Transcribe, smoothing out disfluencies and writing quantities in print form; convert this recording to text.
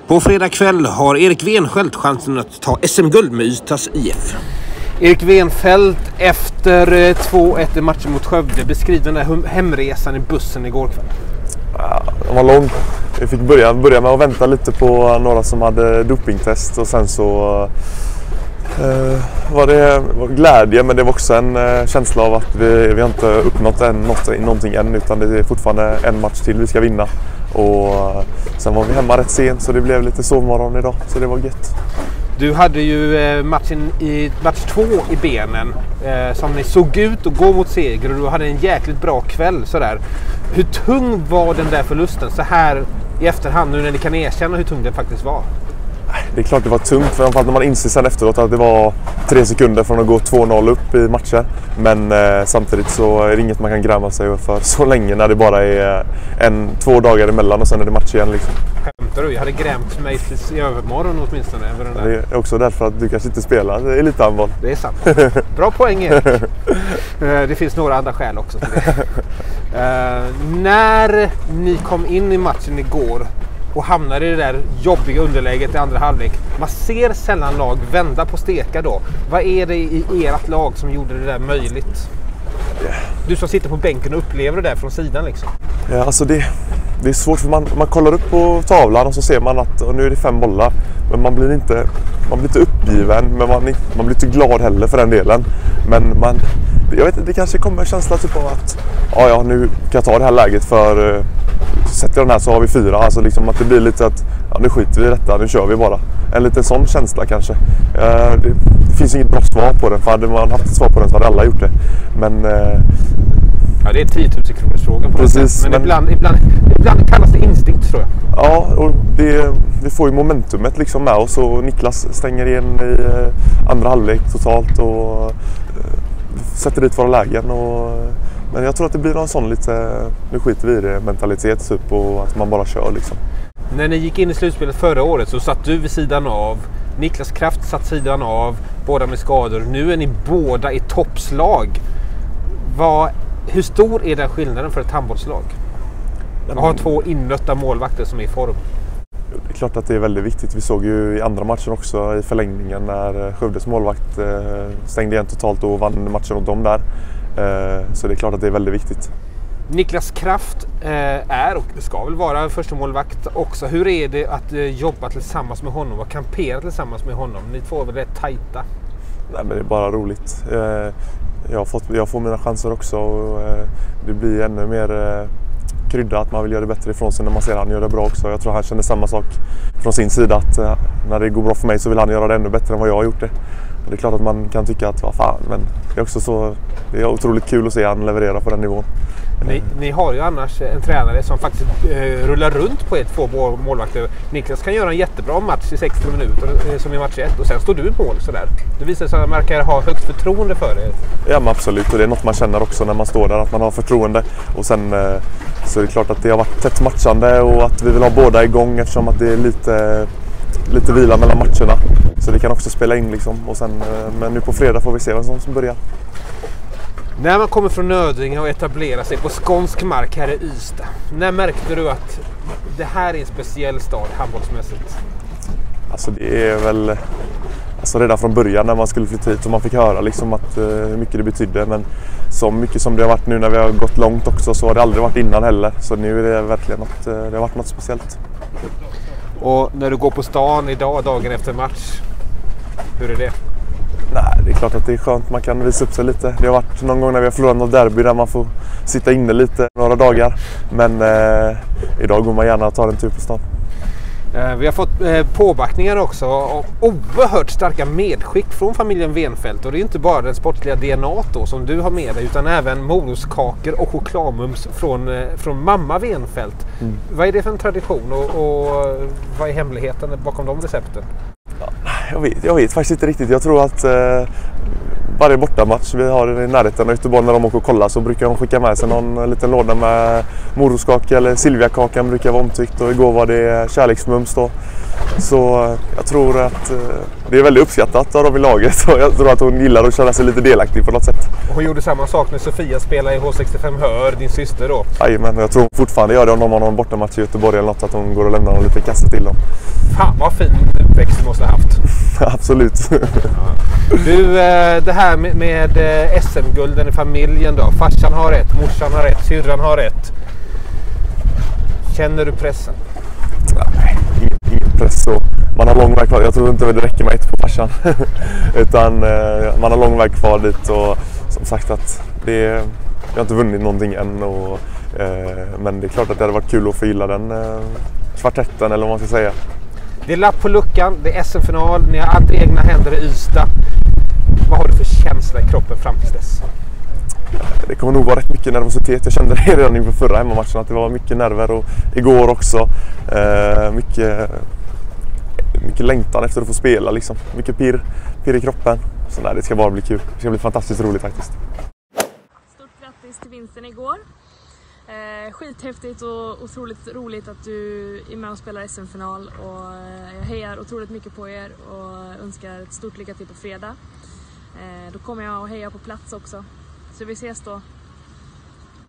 På fredag kväll har Erik Wenfeldt chansen att ta SM-guld med Ystads IF. Erik Wenfeldt efter 2-1 i matchen mot Skövde. Beskriv den där hemresan i bussen igår kväll. Ja, den var lång. Vi fick börja med att vänta lite på några som hade dopingtest och sen så var det glädje, men det var också en känsla av att vi har inte uppnått någonting än, utan det är fortfarande en match till vi ska vinna. Och sen var vi hemma rätt sent så det blev lite sovmorgon idag, så det var gött. Du hade ju match 2 i benen som ni såg ut att gå mot seger, och du hade en jäkligt bra kväll sådär. Hur tung var den där förlusten så här i efterhand, nu när ni kan erkänna hur tung den faktiskt var? Det är klart det var tungt, för när man inser sen efteråt att det var 3 sekunder från att gå 2-0 upp i matchen. Men samtidigt så är det inget man kan gräma sig för så länge, när det bara är 2 dagar emellan och sen är det match igen liksom. Skämtar du? Jag hade grämt mig tills i övermorgon åtminstone över den där. Det är också därför att du kanske inte spelar elithandboll. Det är sant. Bra poäng, Erik. Det finns några andra skäl också till det. När ni kom in i matchen igår och hamnade i det där jobbiga underläget i andra halvlek. Man ser sällan lag vända på stekar då. Vad är det i ert lag som gjorde det där möjligt? Du som sitter på bänken och upplever det där från sidan liksom. Ja, alltså det är svårt, för man kollar upp på tavlan och så ser man att nu är det 5 bollar. Men man blir inte uppgiven, men man blir inte glad heller för den delen. Men jag vet inte, det kanske kommer en känsla typ av att ja, nu kan jag ta det här läget, för sätter jag den här så har vi 4. Alltså liksom att det blir lite att nu skiter vi i detta, nu kör vi bara. En liten sån känsla kanske. Det finns inget bra svar på den, för hade man haft ett svar på den så hade alla gjort det. Men ja, det är 10 000 kronors frågan på precis, det. Men ibland kallas det instinkt, tror jag. Ja, och vi får ju momentumet liksom med oss, och Niklas stänger igen i andra halvlek totalt och sätter dit våra lägen. Men jag tror att det blir någon sån lite, nu skiter vi i det, mentalitet typ, och att man bara kör liksom. När ni gick in i slutspelet förra året så satt du vid sidan av, Niklas Kraft satt sidan av, båda med skador. Nu är ni båda i toppslag. Hur stor är den skillnaden för ett handbollslag? Man har 2 innötta målvakter som är i form. Det är klart att det är väldigt viktigt. Vi såg ju i andra matchen också i förlängningen när Skövdes målvakt stängde igen totalt och vann matchen åt dem där. Så det är klart att det är väldigt viktigt. Niklas Kraft är och ska väl vara första målvakt också. Hur är det att jobba tillsammans med honom och kampera tillsammans med honom? Ni två är väl rätt tajta? Nej, men det är bara roligt. Jag får mina chanser också, och det blir ännu mer krydda att man vill göra det bättre ifrån sig när man ser att han gör det bra också. Jag tror han känner samma sak från sin sida, att när det går bra för mig så vill han göra det ännu bättre än vad jag har gjort det. Och det är klart att man kan tycka att vad fan, men det är också så, det är otroligt kul att se han leverera på den nivån. Ni har ju annars en tränare som faktiskt rullar runt på 2 målvakter. Niklas kan göra en jättebra match i 60 minuter som i match 1, och sen står du i mål sådär. Det visar sig att man verkar ha högt förtroende för det. Ja, men absolut, och det är något man känner också när man står där, att man har förtroende. Och sen så är det klart att det har varit tätt matchande och att vi vill ha båda igång, eftersom att det är lite vila mellan matcherna. Så det kan också spela in liksom. Och sen, men nu på fredag får vi se vem som börjar. När man kommer från Nödinge och etablerar sig på skånsk mark här i Ystad, när märkte du att det här är en speciell stad handbollsmässigt? Alltså det är väl redan från början när man skulle flytta hit och man fick höra liksom att hur mycket det betydde. Men så mycket som det har varit nu när vi har gått långt också, så har det aldrig varit innan heller. Så nu är det verkligen det har varit något speciellt. Och när du går på stan idag, dagen efter match, hur är det? Nej, det är klart att det är skönt. Man kan visa upp sig lite. Det har varit någon gång när vi har förlorat något derby där man får sitta inne lite några dagar. Men idag går man gärna och tar en tur på stan. Vi har fått påbackningar också och oerhört starka medskick från familjen Wenfeldt. Och det är inte bara den sportliga DNA då som du har med dig, utan även morotskakor och chokladmums från mamma Wenfeldt. Vad är det för en tradition och vad är hemligheten bakom de recepten? Jag vet faktiskt inte riktigt. Jag tror att varje bortamatch vi har i närheten av Göteborg, när de åker och kollar, så brukar de skicka med sig någon liten låda med morotskaka, eller Silviakakan brukar vara omtyckt, och igår var det kärleksmums då. Så jag tror att det är väldigt uppskattat av dem i laget, och jag tror att hon gillar att köra sig lite delaktig på något sätt. Hon gjorde samma sak när Sofia spelade i H65 Hör, din syster då. Jajamän, jag tror hon fortfarande gör det om de har någon bortamatch i Göteborg eller något, att hon går och lämnar lite kasse till dem. Fan vad fin uppväxt du måste ha haft. Absolut. Du, det här med SM-gulden i familjen då. Farsan har rätt, morsan har rätt, syrran har rätt. Känner du pressen? Nej, ingen press så. Man har lång väg kvar. Jag tror inte det räcker med ett på farsan. Utan man har lång väg kvar dit och som sagt att jag har inte vunnit någonting än. Men det är klart att det hade varit kul att få gilla den kvartetten eller vad man ska säga. Det är lapp på luckan, det är SM-final, ni har allt i egna händer i Ystad. Vad har du för känsla i kroppen fram till dess? Det kommer nog vara rätt mycket nervositet. Jag kände det redan inför förra hemmamatchen att det var mycket nerver och igår också. Mycket längtan efter att få spela liksom. Mycket pirr i kroppen. Så det ska bara bli kul. Det ska bli fantastiskt roligt faktiskt. Stort grattis till vinsten igår. Skithäftigt och otroligt roligt att du är med och spelar SM-final. Och jag hejar otroligt mycket på er och önskar ett stort lycka till på fredag. Då kommer jag att heja på plats också. Så vi ses då.